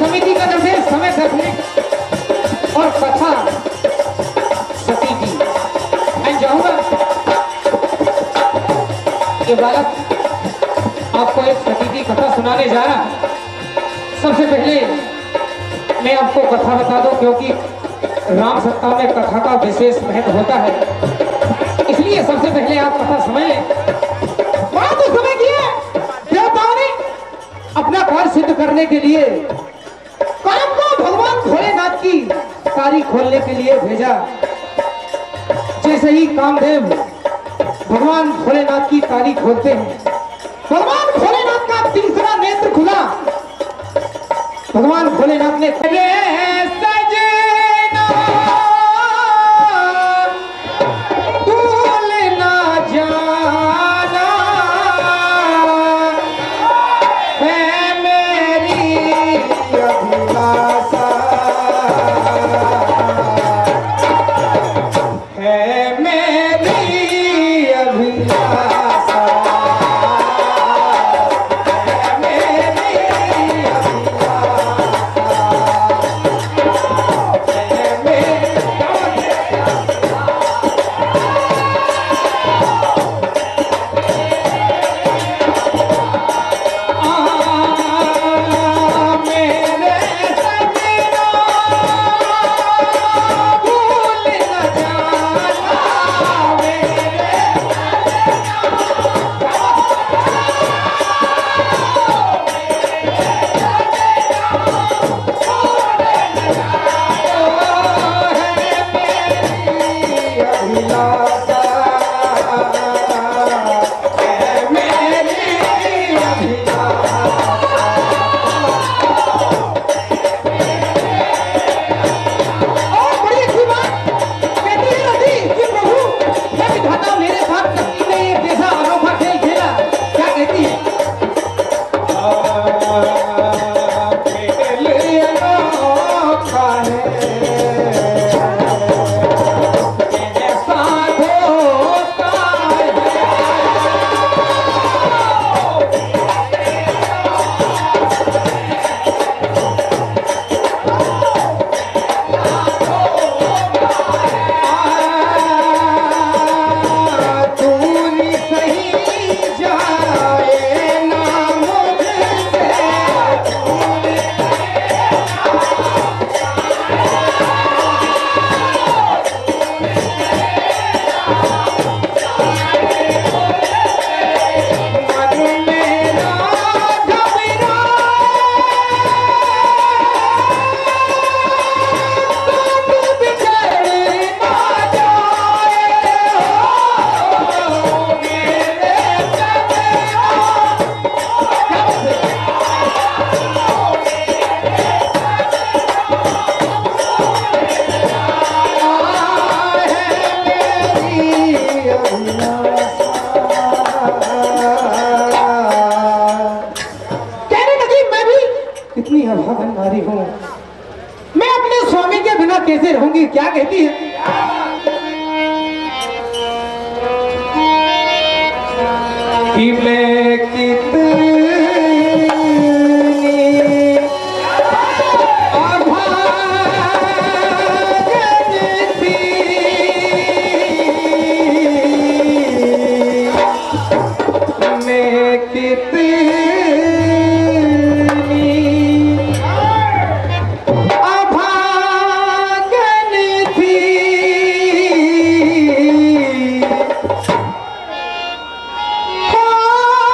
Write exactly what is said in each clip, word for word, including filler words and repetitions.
समिति का निर्देश समय रखने और कथा सती जी। मैं चाहूंगा ये बालक आपको एक सती की कथा सुनाने जा रहा। सबसे पहले मैं आपको कथा बता दूं, क्योंकि राम सत्ता में कथा का विशेष महत्व होता है, इसलिए सबसे पहले आप कथा समझ लें। बड़ा तो समय किया देवताओं ने अपना कार्य सिद्ध करने के लिए काम को भगवान भोलेनाथ की तारीख खोलने के लिए भेजा। जैसे ही कामदेव भगवान भोलेनाथ की तारीख खोलते हैं, भगवान भोलेनाथ का तीसरा नेत्र खुला। भगवान भोलेनाथ ने कैसे रहूंगी, क्या कहती है? कि मैं कितनी Oh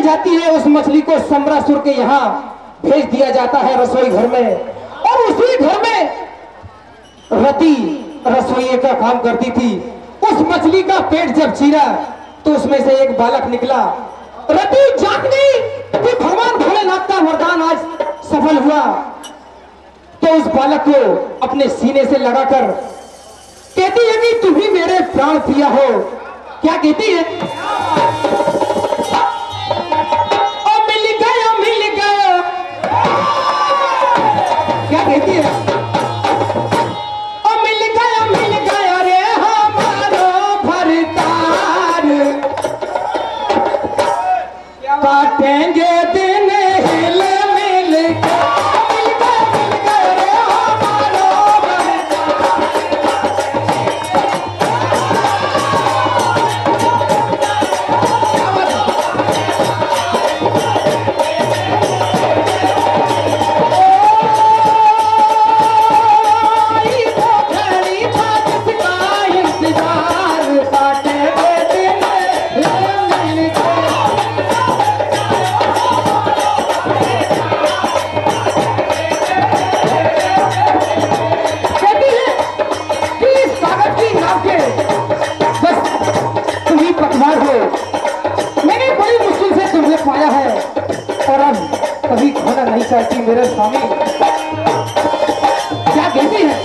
जाती है उस मछली को सम्रासुर के यहाँ भेज दिया जाता है रसोई घर में, और उसी घर में रति रसोई का काम करती थी। उस मछली का पेट जब चीरा तो उसमें से एक बालक निकला। रति जाग गई कि भगवान भोलेनाथ का वरदान आज सफल हुआ, तो उस बालक को अपने सीने से लगाकर कहती है कि तुम ही मेरे प्राण प्रिया हो। क्या कहती है? ओ मिल गया मिल गया। क्या कहती है? ओ मिल गया मिल गया रे हमारो भरतार, काटेंगे दिन हिल मिल के। पाया है और अब कभी खोना नहीं चाहती मेरे स्वामी। क्या कहती है?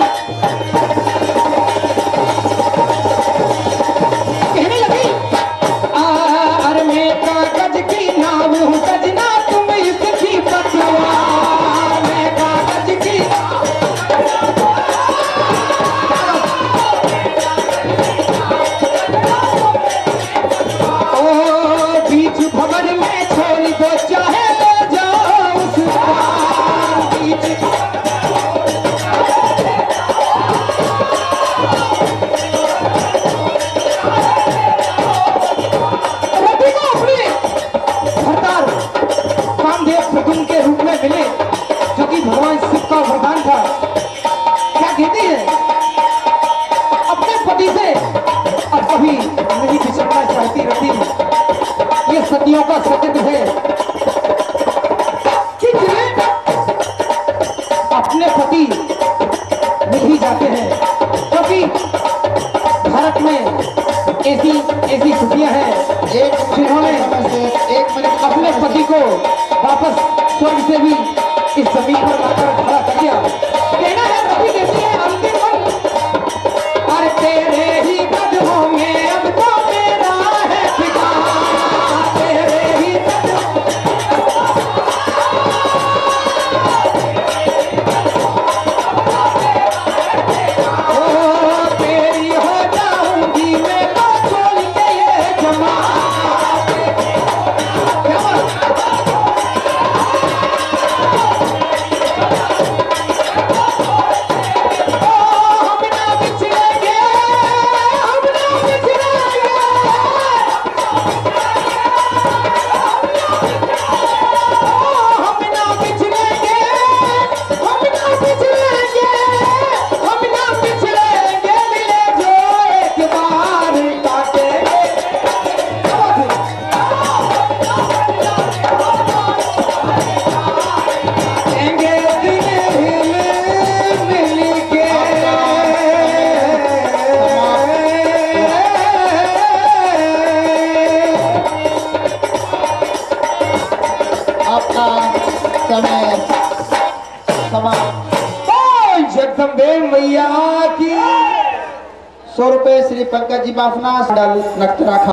कहने लगी अरे मैं कागज की नाव हूँ सजना तुम इसकी पतवार, मैं कागज की ओ बीच भंवर में तो चाहे ले जाओ उस पार बीच। रति को अपने भरतार कामदेव प्रगुण के रूप में मिले, जो कि भगवान शिव का वरदान था। क्या कहती है? अपने पति से अब कभी नहीं बिछड़ना चाहती रति। ये सदियों का सत्य है कि जिन्हें अपने पति मिल ही जाते हैं, क्योंकि भारत में ऐसी ऐसी स्थितियां हैं जिन्होंने अपने पति को वापस स्वर्ग से भी इस जमीन पर लाकर खड़ा कर दिया। कहना है रति कहती है अंतिम मन और तेरे ही कदमों में अब तो मेरा है ठिकाना। जगदम्बे मैया की। सौ रुपए श्री पंकज जी बाफना डाल नक्तरा।